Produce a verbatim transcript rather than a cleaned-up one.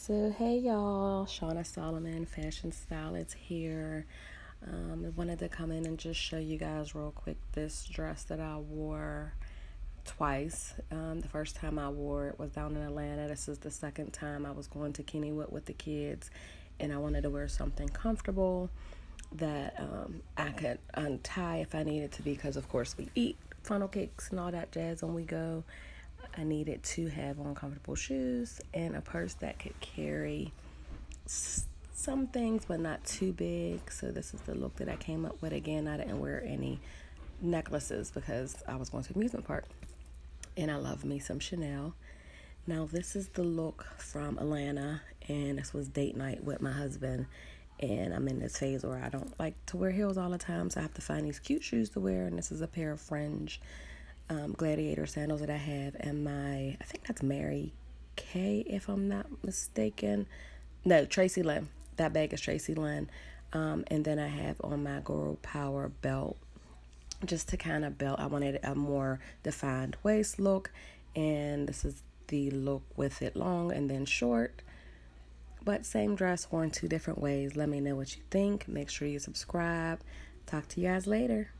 So hey y'all, Shauna Solomon, Fashion Stylist here. Um, I wanted to come in and just show you guys real quick this dress that I wore twice. Um, the first time I wore it was down in Atlanta. This is the second time I was going to Kennywood with the kids, and I wanted to wear something comfortable that um, I could untie if I needed to, because of course we eat funnel cakes and all that jazz when we go. I needed to have on comfortable shoes and a purse that could carry s- some things but not too big. So this is the look that I came up with. Again, I didn't wear any necklaces because I was going to the amusement park, and I love me some Chanel. Now this is the look from Atlanta, and this was date night with my husband. And I'm in this phase where I don't like to wear heels all the time, so I have to find these cute shoes to wear. And this is a pair of fringe um, gladiator sandals that I have, and my, I think that's Mary Kay, if I'm not mistaken. No, Tracy Lynn. That bag is Tracy Lynn. Um, and then I have on my Girl Power belt, just to kind of belt. I wanted a more defined waist look, and this is the look with it long and then short. But same dress worn two different ways. Let me know what you think. Make sure you subscribe. Talk to you guys later.